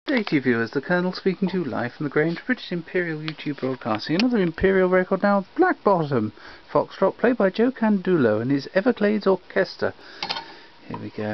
Good day to you viewers, the Colonel speaking to you live from the Grange, British Imperial YouTube Broadcasting. Another Imperial record now, Black Bottom, Foxtrot, played by Joe Candullo and his Everglades Orchestra. Here we go.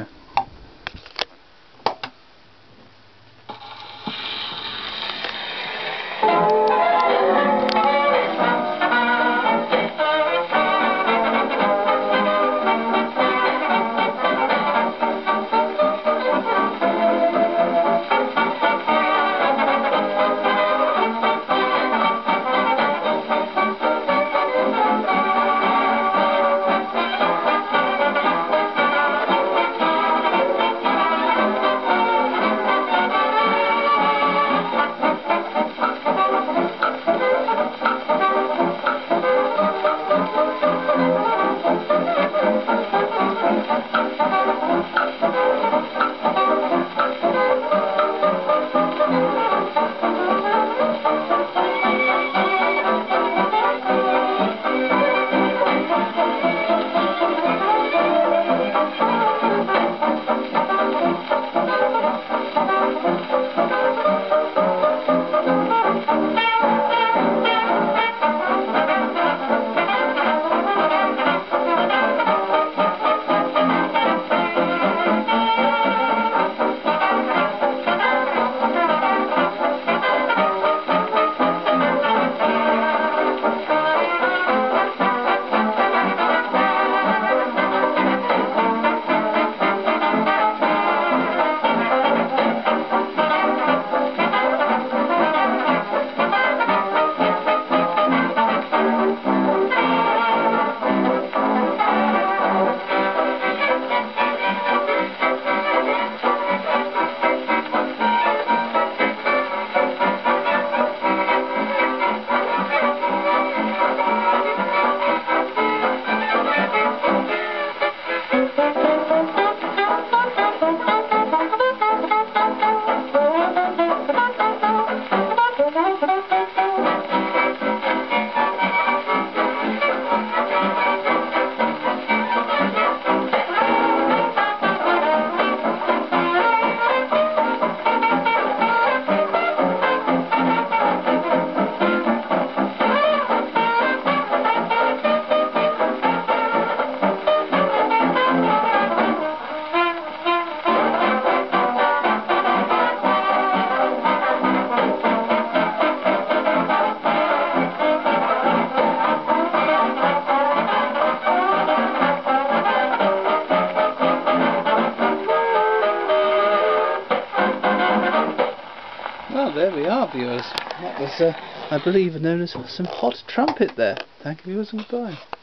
Well, there we are, viewers. That was, I believe, known as some hot trumpet there. Thank you, viewers, and goodbye.